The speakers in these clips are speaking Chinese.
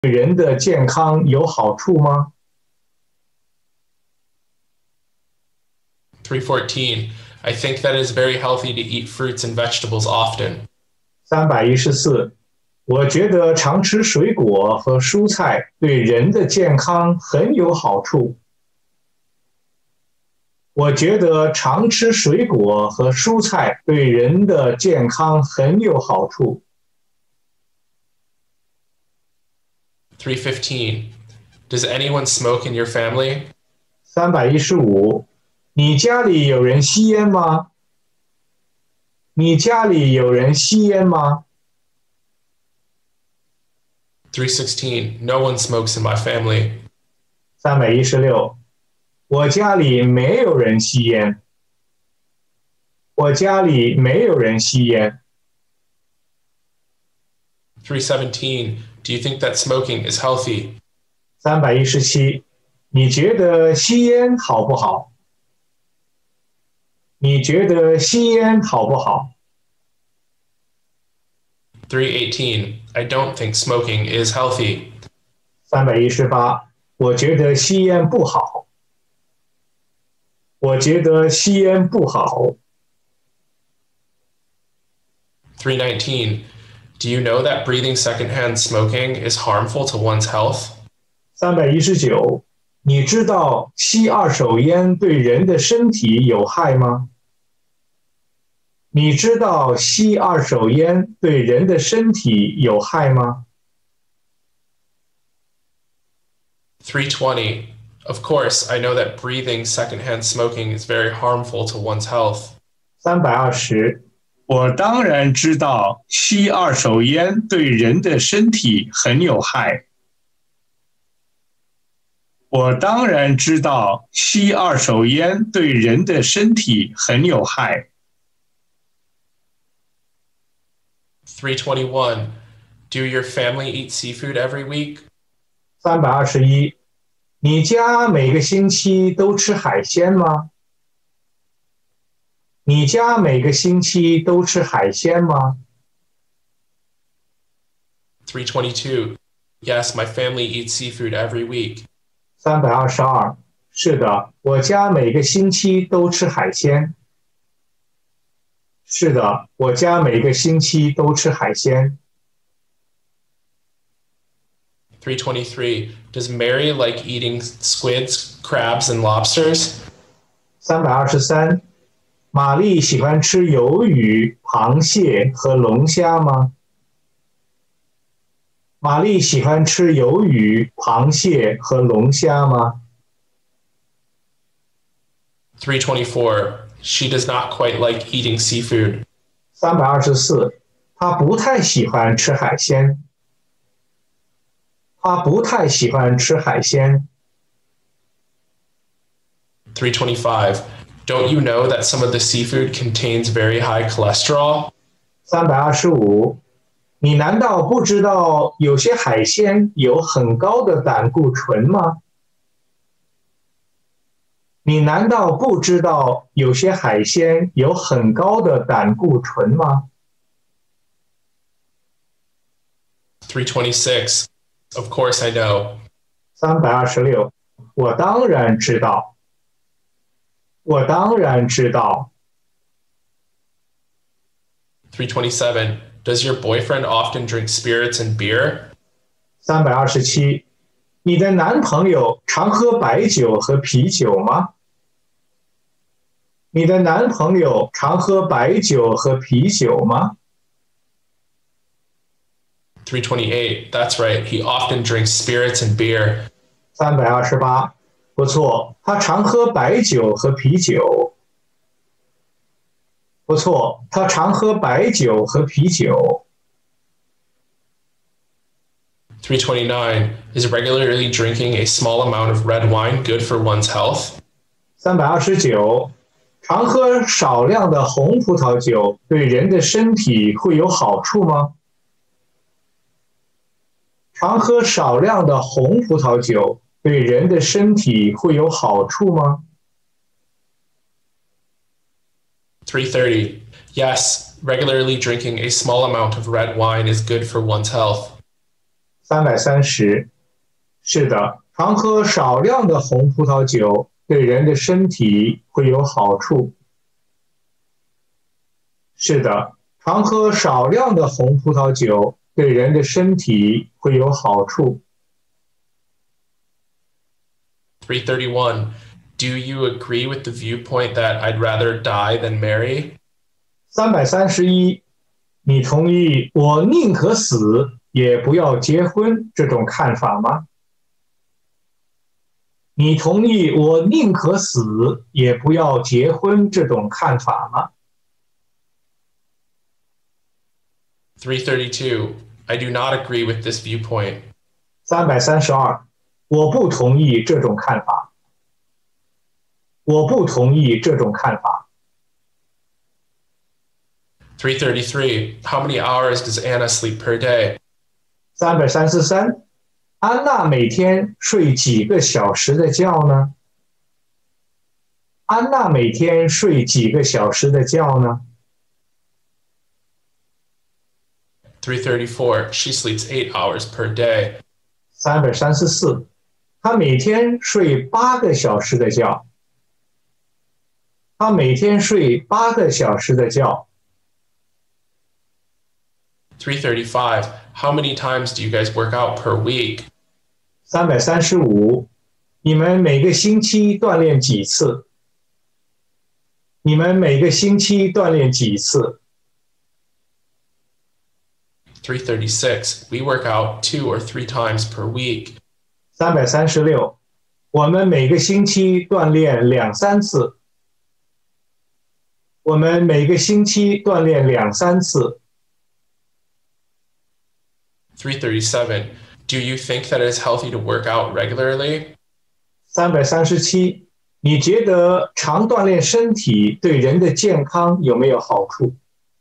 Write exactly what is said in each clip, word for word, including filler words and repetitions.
对人的健康有好处吗？ three fourteen. I think that it is very healthy to eat fruits and vegetables often. 三百一十四，我觉得常吃水果和蔬菜对人的健康很有好处。我觉得常吃水果和蔬菜对人的健康很有好处。 three fifteen. Does anyone smoke in your family? 三百一十五，你家里有人吸烟吗？你家里有人吸烟吗？ three sixteen. No one smokes in my family. 三百一十六，我家里没有人吸烟。我家里没有人吸烟。 three seventeen. Do you think that smoking is healthy? 三百一十七，你觉得吸烟好不好？你觉得吸烟好不好？ three eighteen. I don't think smoking is healthy. 三百一十八，我觉得吸烟不好。我觉得吸烟不好。 three nineteen. Do you know that breathing secondhand smoking is harmful to one's health? 三百一十九，你知道吸二手烟对人的身体有害吗？你知道吸二手烟对人的身体有害吗？ three twenty. Of course, I know that breathing secondhand smoking is very harmful to one's health. 三百二十，我当然知道吸二手烟对人的身体很有害。我当然知道吸二手烟对人的身体很有害。 three twenty-one. Do your family eat seafood every week? 三百二十一，你家每个星期都吃海鲜吗？你家每个星期都吃海鲜吗？ three twenty-two. Yes, my family eats seafood every week. 三百二十二，是的，我家每个星期都吃海鲜。是的，我家每个星期都吃海鲜。 three twenty-three. Does Mary like eating squids, crabs, and lobsters? 三百二十三，玛丽喜欢吃鱿鱼、螃蟹和龙虾吗？玛丽喜欢吃鱿鱼、螃蟹和龙虾吗？ three twenty-four. She does not quite like eating seafood. 三百二十四，她不太喜欢吃海鲜。她不太喜欢吃海鲜。 three twenty-five. Don't you know that some of the seafood contains very high cholesterol? 三百二十五，你难道不知道有些海鲜有很高的胆固醇吗？你难道不知道有些海鲜有很高的胆固醇吗？ three twenty-six. Of course I know. 三百二十六，我当然知道。我当然知道。 three twenty-seven. Does your boyfriend often drink spirits and beer? 三百二十七，你的男朋友常喝白酒和啤酒吗？你的男朋友常喝白酒和啤酒吗？ three twenty-eight. That's right. He often drinks spirits and beer. 三百二十八，不错，他常喝白酒和啤酒。不错，他常喝白酒和啤酒。 three twenty-nine. Is regularly drinking a small amount of red wine good for one's health? 三百二十九，常喝少量的红葡萄酒对人的身体会有好处吗？常喝少量的红葡萄酒对人的身体会有好处吗？ three thirty. Yes, regularly drinking a small amount of red wine is good for one's health. 三百三十，是的，常喝少量的红葡萄酒对人的身体会有好处。是的，常喝少量的红葡萄酒对人的身体会有好处。 three thirty-one. Do you agree with the viewpoint that I'd rather die than marry? 三百三十一，你同意我宁可死也不要结婚这种看法吗？你同意我宁可死也不要结婚这种看法吗？ three thirty-two. I do not agree with this viewpoint. 三百三十二，我不同意这种看法。我不同意这种看法。 three thirty-three. How many hours does Anna sleep per day? 三百三十三，安娜每天睡几个小时的觉呢？安娜每天睡几个小时的觉呢？ three thirty-four. She sleeps eight hours per day. 三百三十四，她每天睡八个小时的觉。她每天睡八个小时的觉。 three thirty-five. How many times do you guys work out per week? 三百三十五，你们每个星期锻炼几次？你们每个星期锻炼几次？ three thirty-six. We work out two or three times per week. 三百三十六，我们每个星期锻炼两三次。我们每个星期锻炼两三次。 three thirty-seven. Do you think that it's healthy to work out regularly? 三百三十七，你觉得常锻炼身体对人的健康有没有好处？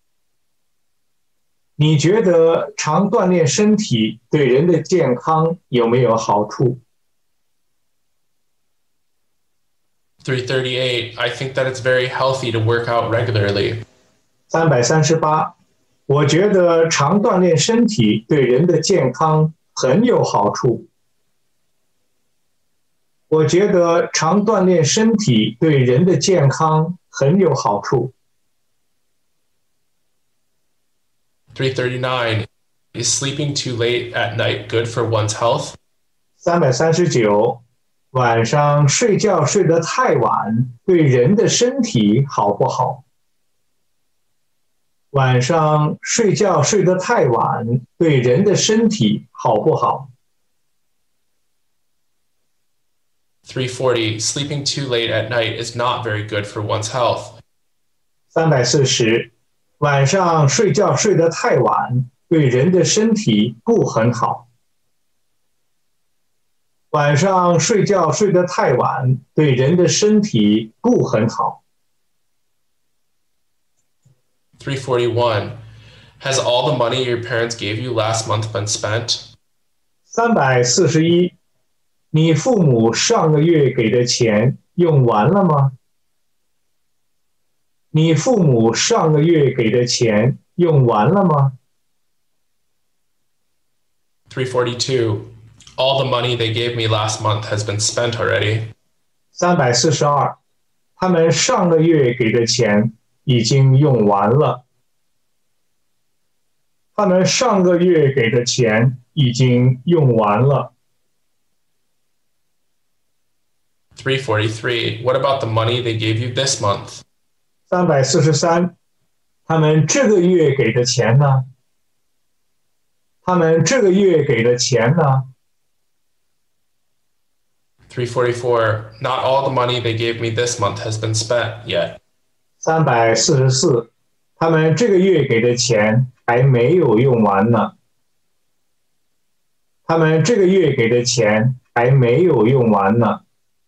你觉得常锻炼身体对人的健康有没有好处？ three thirty-eight. I think that it's very healthy to work out regularly. 三百三十八，我觉得常锻炼身体对人的健康很有好处。我觉得常锻炼身体对人的健康很有好处。 three thirty-nine. Is sleeping too late at night good for one's health? 三百三十九，晚上睡觉睡得太晚对人的身体好不好？晚上睡觉睡得太晚对人的身体好不好？ three forty. Sleeping too late at night is not very good for one's health. 三百四十，晚上睡觉睡得太晚对人的身体不很好。晚上睡觉睡得太晚对人的身体不很好。 three forty-one. Has all the money your parents gave you last month been spent? 三百四十一，你父母上个月给的钱用完了吗？你父母上个月给的钱用完了吗？ three forty-two. All the money they gave me last month has been spent already. 三百四十二，他们上个月给的钱已经用完了。他们上个月给的钱已经用完了。 three forty-three. What about the money they gave you this month? 三百四十三，他们这个月给的钱呢？他们这个月给的钱呢？ three forty-four. Not all the money they gave me this month has been spent yet. 三百四十四，他们这个月给的钱还没有用完呢。他们这个月给的钱还没有用完呢。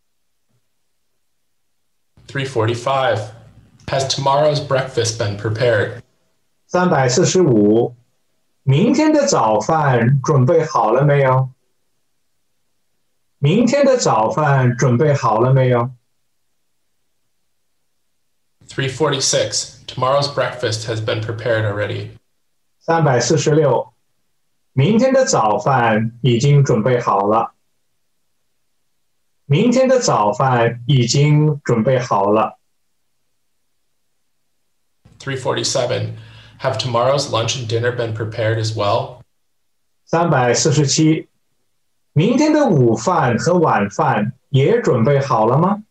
three forty-five. Has tomorrow's breakfast been prepared? 三百四十五，明天的早饭准备好了没有？明天的早饭准备好了没有？ three forty-six. Tomorrow's breakfast has been prepared already. 三百四十六， 明天的早饭已经准备好了。明天的早饭已经准备好了。 three forty-seven. Have tomorrow's lunch and dinner been prepared as well? 三百四十七，明天的午饭和晚饭也准备好了吗？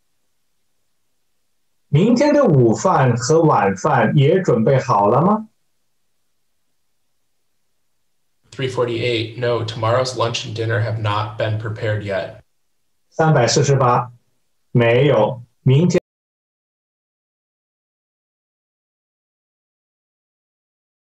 明天的午饭和晚饭也准备好了吗？ three forty-eight. No, tomorrow's lunch and dinner have not been prepared yet. 三百四十八，没有，明天。